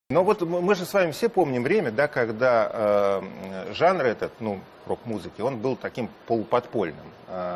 Но вот мы же с вами все помним время, да, когда жанр этот, ну, рок-музыки, он был таким полуподпольным.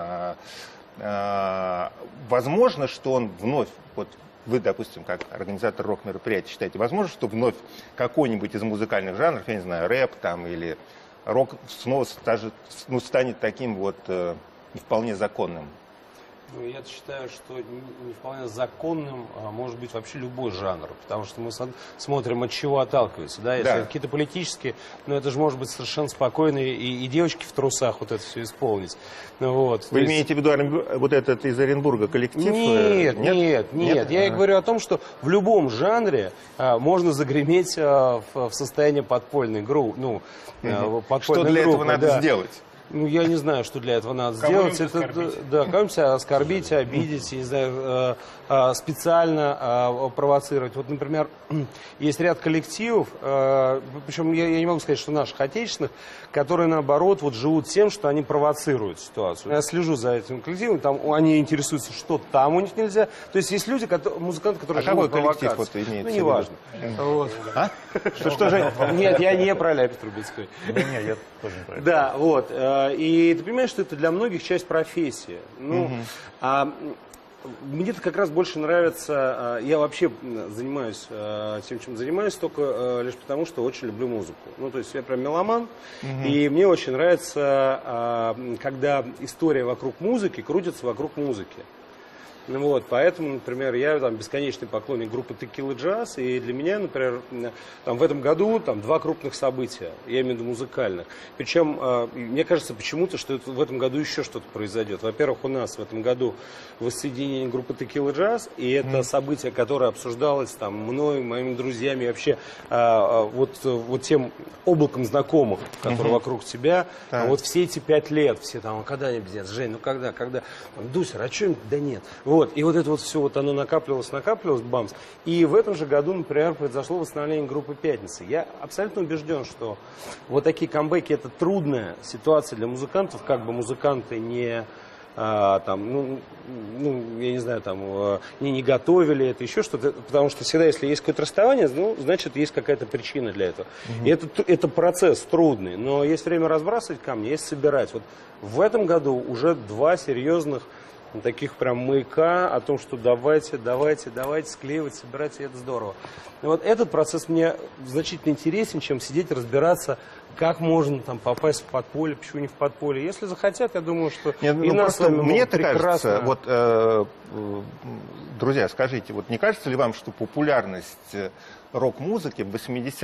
Возможно, что он вновь, вот вы, допустим, как организатор рок-мероприятий считаете, возможно, что вновь какой-нибудь из музыкальных жанров, я не знаю, рэп там или рок снова станет таким вот не вполне законным? Ну, я считаю, что не вполне законным может быть вообще любой жанр, потому что мы смотрим, от чего отталкивается, да, если какие-то политические, но это же может быть совершенно спокойно и девочки в трусах вот это все исполнить. Вот. Вы имеете в виду вот этот из Оренбурга коллектив? Нет. Я и говорю о том, что в любом жанре можно загреметь в состояние подпольной группы. Ну, что для этого надо сделать? Ну, я не знаю, что для этого надо сделать. Да, кого-нибудь оскорбить, обидеть, я не знаю, специально провоцировать. Вот, например, есть ряд коллективов, причем я не могу сказать, что наших отечественных, которые, наоборот, вот живут тем, что они провоцируют ситуацию. Я слежу за этим коллективом, там они интересуются, что там у них нельзя. То есть есть люди, музыканты, которые живут в провокации. Какой коллектив вот имеется? Ну, неважно. Вот. Что же? Нет, я не про Ляпис Трубецкой. Нет, я тоже не про это. Да, вот. И ты понимаешь, что это для многих часть профессии. Ну, мне-то как раз больше нравится, я вообще занимаюсь тем, чем занимаюсь, только лишь потому, что очень люблю музыку. Ну, то есть я прям меломан, и мне очень нравится, когда история вокруг музыки крутится вокруг музыки. Вот, поэтому, например, я там бесконечный поклонник группы Текила Джаз, и для меня, например, там, в этом году там 2 крупных события, я имею в виду музыкальных. Причем, мне кажется почему-то, что в этом году еще что-то произойдет. Во-первых, у нас в этом году воссоединение группы Текила Джаз, и это событие, которое обсуждалось там мной, моими друзьями, вообще вот тем облаком знакомых, которые вокруг тебя. Вот все эти 5 лет, все там, когда-нибудь, нет, Жень, ну когда? Там, Дуся, а что-нибудь? Да нет. Вот, и вот это вот все, вот оно накапливалось, бамс. И в этом же году, например, произошло восстановление группы «Пятница». Я абсолютно убежден, что вот такие камбэки – это трудная ситуация для музыкантов, как бы музыканты не... там, я не знаю, там, не готовили это, еще что-то, потому что всегда, если есть какое-то расставание, ну, значит, есть какая-то причина для этого. И это процесс трудный, но есть время разбрасывать камни, есть собирать. Вот в этом году уже 2 серьезных таких прям маяка о том, что давайте склеивать, собирать, и это здорово. И вот этот процесс мне значительно интересен, чем сидеть разбираться, как можно там попасть в подполье, почему не в подполье. Если захотят, я думаю, что и нас с вами мне кажется, вот, друзья, скажите, вот не кажется ли вам, что популярность рок-музыки в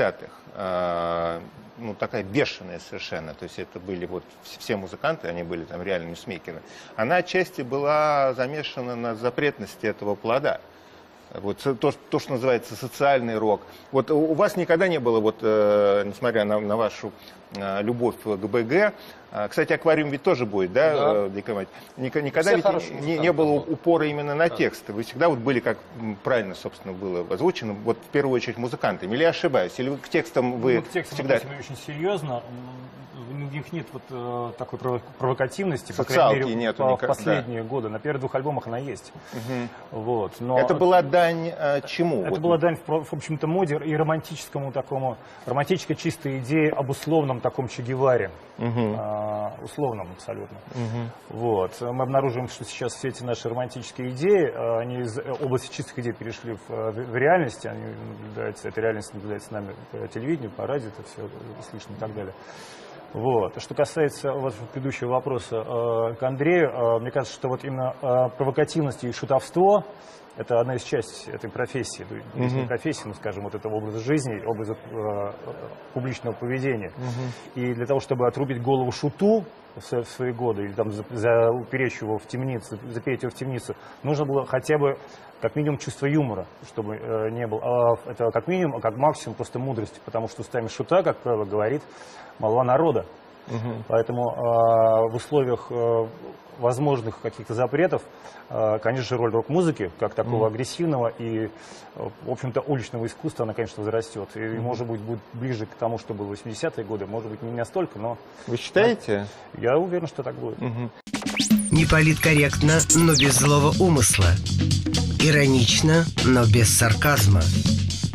80-х, ну, такая бешеная совершенно, то есть это были вот все музыканты, они были там реально ньюсмейкеры, она отчасти была замешана на запретности этого плода. Вот то, что называется социальный рок. Вот у вас никогда не было, вот, несмотря на вашу любовь к БГ, кстати, аквариум ведь тоже будет, да, Дикомать? Никогда ведь не было упора именно на тексты. Вы всегда вот были, как правильно, собственно, было озвучено, вот в первую очередь музыкантами. Или я ошибаюсь? Или вы к текстам вы к текстам всегда... очень серьезно. У них нет вот такой провокативности, по социалки крайней мере, нету в последние годы. На первых 2 альбомах она есть. Вот, но это была дань чему? Это была дань, в общем-то, моде и романтическому такому, романтической чистой идее об условном таком Че Геваре. Условном абсолютно. Вот. Мы обнаруживаем, что сейчас все эти наши романтические идеи, они из области чистых идей перешли в реальность. Они наблюдаются, эта реальность наблюдается нами по телевидению, по радио, это все слышно и так далее. Вот. Что касается предыдущего вопроса к Андрею, мне кажется, что вот именно провокативность и шутовство – это одна из частей этой профессии, профессии, ну, скажем, вот этого образа жизни, образа публичного поведения. И для того, чтобы отрубить голову шуту в свои годы, или там уперечь его в темницу, запереть его в темницу, нужно было хотя бы как минимум чувство юмора, чтобы не было. А это как минимум, а как максимум просто мудрость, потому что устами шута, как правило, говорит молва народа. Поэтому в условиях возможных каких-то запретов, конечно же, роль рок-музыки, как такого агрессивного и, в общем-то, уличного искусства, она, конечно, возрастет. И, может быть, будет ближе к тому, что было в 80-е годы. Может быть, не настолько, но... Вы считаете? Я уверен, что так будет. Не политкорректно, но без злого умысла. Иронично, но без сарказма.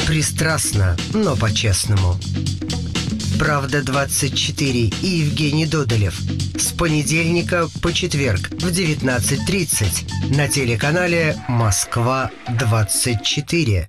Пристрастно, но по-честному. «Правда-24» и Евгений Додолев. С понедельника по четверг в 19:30 на телеканале «Москва-24».